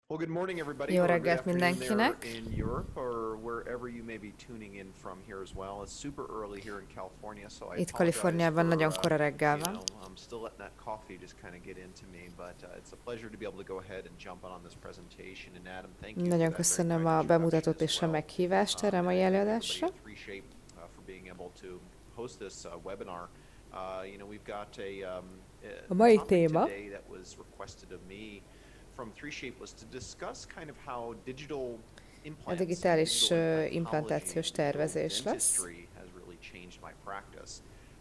Well, good morning, everybody, Jó or good reggelt afternoon there mindenkinek! in Europe, or wherever you may be tuning in from here as well. It's super early here in California, so I Itt apologize Kaliforniában for, nagyon kora reggel van. I'm still letting that coffee just kind of get into me, but it's a pleasure to be able to go ahead and jump on this presentation. And Adam, thank you for Nagyon that very köszönöm kind a introduction bemutatót as és a well. meghívást erre a And mai I thank everybody előadásra. at 3Shape for being able to host this webinar. We've got A the mai topic téma today that was requested of me from 3Shape was to discuss kind of how digital a implants and digitális digital implantology implantációs and digital tervezés lesz. dentistry has really changed my practice.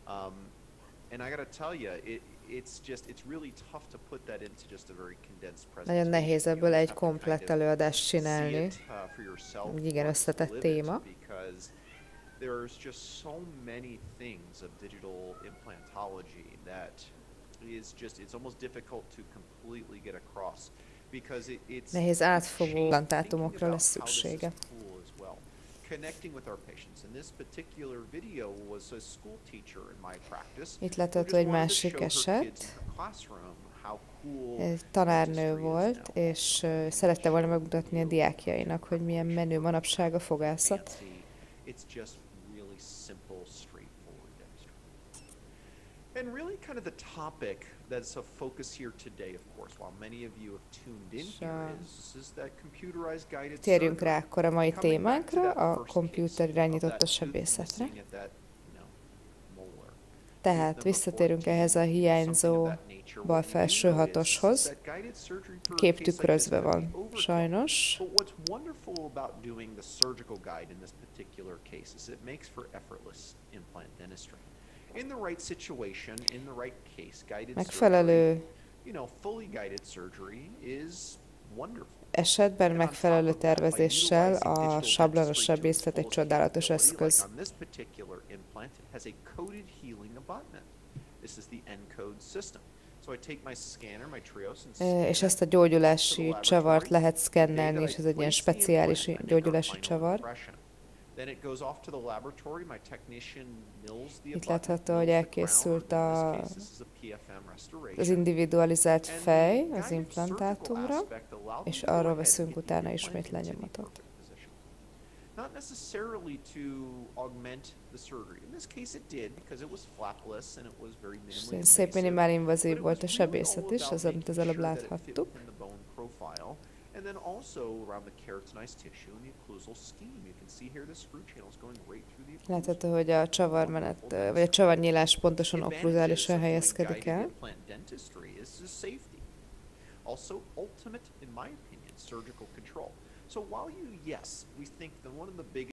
And I got to tell you, it's really tough to put that into just a very condensed Nagyon presentation. nehéz You ebből almost egy have to kind komplett of előadást see csinálni. it for yourself Egy igen or to összetett live it, téma. because there's just so many things of digital implantology that it's almost difficult to completely get across, because Nehéz átfogó thinking implantátumokra about lesz how this is szüksége. cool as well. Connecting with our patients. And this particular video was a school teacher in my practice Itt who látható just egy wanted to másik show her kids eset. in her classroom how cool Egy tanárnő dentistry is volt, now. és szerette volna megmutatni a diákjainak, hogy milyen menő manapság a fogászat. Fancy. It's just really simple, straightforward dentistry. And really kind of the topic that's a focus here today, of course, while many of you have tuned in here, is that computerized guided Térjünk rá surgery. akkor a mai Coming back to témánkra, that a first komputer case irányított of a that tooth sebészetre. missing at that, molar. Tehát visszatérünk ehhez a hiányzó bal felső hatoshoz. Kép tükrözve van, sajnos. But what's wonderful about doing the surgical guide in this particular case is it makes for effortless implant dentistry. In the right situation, in the right case, guided Megfelelő surgery, fully guided surgery is wonderful. esetben megfelelő tervezéssel a sablonos sebészet egy csodálatos eszköz. On this particular implant, it has a coded healing abutment. This is the ENCODE system. So I take my scanner, my Trios, and És ezt a gyógyulási csavart lehet szkennelni, és ez egy ilyen speciális gyógyulási csavar. Itt látható, hogy elkészült az individualizált fej az implantátumra, és arról veszünk utána ismét lenyomatot. Not necessarily to augment the surgery. In this case it did, because it was flapless and it was very minimally Szép minimál invazív volt a sebészet is, az, amit az előbb láthattuk. And then also around the keratinized tissue and the occlusal scheme. You can see here the screw channel is going right through the occlusal. Látható, hogy a csavarmenet, vagy a csavarnyílás pontosan okkluzálisan helyezkedik el. Also ultimate, in my opinion, surgical control. So while yes, we think that one of the biggest